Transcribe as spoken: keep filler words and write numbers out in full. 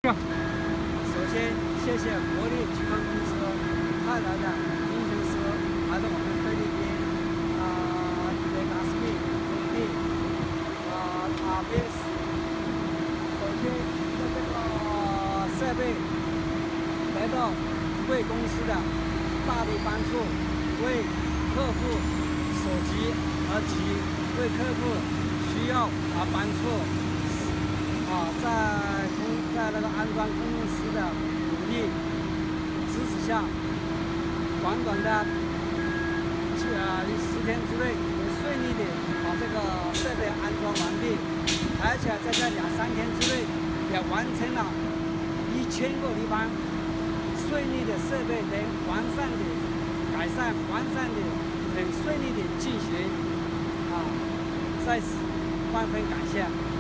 首先，谢谢国立集团公司派来的工程师来到我们菲律宾啊，那个阿斯密土地啊阿贝斯。首先，在这个设备来到贵公司的大力帮助，为客户所急而急，为客户需要而帮助。 啊，在工在那个安装工程师的努力支持下，短短的呃十天之内，也顺利的把这个设备安装完毕，而且在这两三天之内，也完成了一千个地方，顺利的设备能完善的改善，完善的很顺利的进行，啊，在此万分感谢。